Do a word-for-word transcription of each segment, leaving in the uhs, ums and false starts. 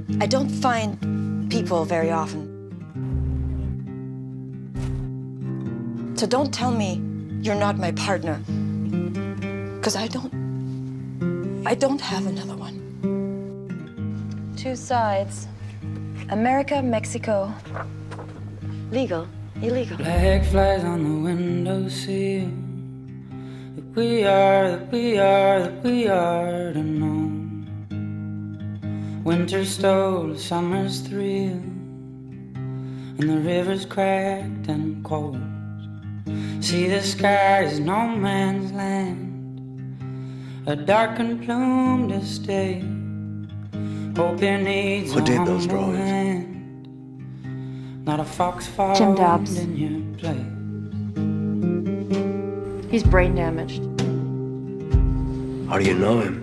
I don't find people very often. So don't tell me you're not my partner. Because I don't... I don't have another one. Two sides. America, Mexico. Legal, illegal. Black flies on the windowsill. That we are, that we are, that we are to know. Winter stole summer's thrill, and the river's cracked and cold. See, the sky is no man's land, a darkened plumed estate. Hope it needs Who a did those humble drawings? hand, not a fox found Jim Dobbs. in your place. He's brain damaged. How do you know him?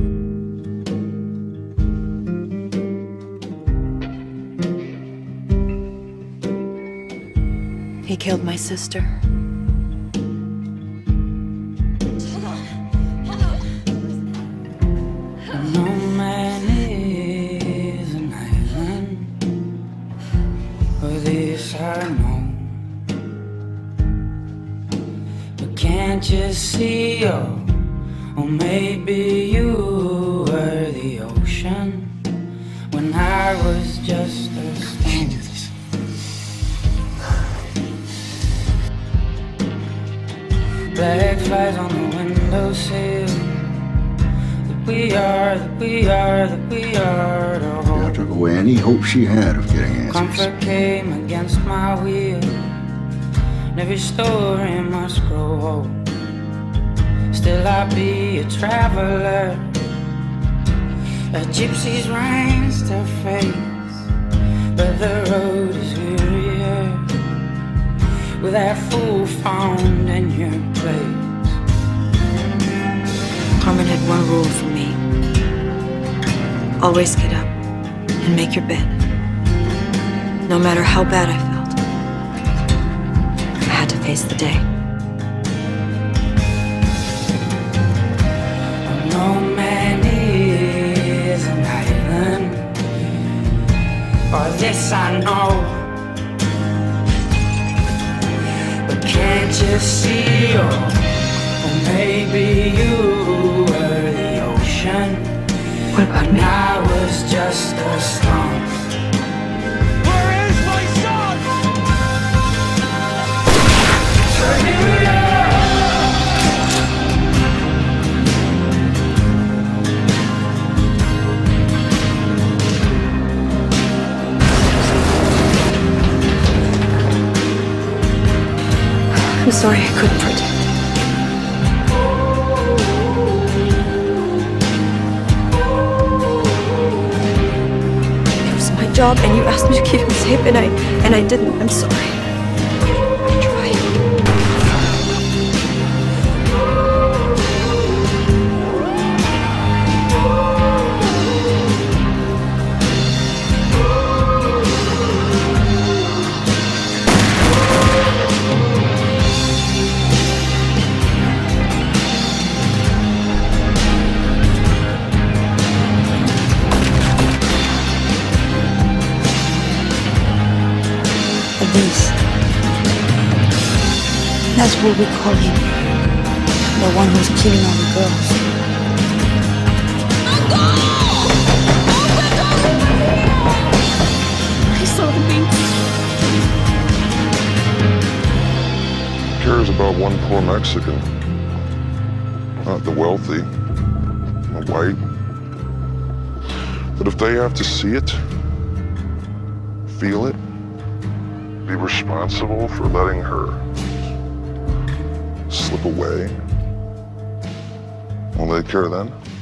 He killed my sister. No man is an island, for this I know. But can't you see, oh, or maybe you were the ocean when I was just a stone. Black flies on the windowsill. That we are, that we are, that we are to hold. I took away any hope she had of getting answers. Comfort came against my will, and every story must grow old. Still I'll be a traveler, a gypsy's reins to face. But the road is wearier with that fool found in your place. Carmen had one rule for me. Always get up and make your bed. No matter how bad I felt, I had to face the day. No man is an island, or this I know. But can't you see, or, or maybe you were the ocean. What about me? I was just a stone. Where is my son? I'm sorry I couldn't protect. It was my job, and you asked me to keep him safe, and I and I didn't. I'm sorry. I tried. This. That's what we call him. The one who's killing all the girls. I saw the beast. Cares about one poor Mexican, not the wealthy, the white. But if they have to see it, feel it, be responsible for letting her slip away, will they care then?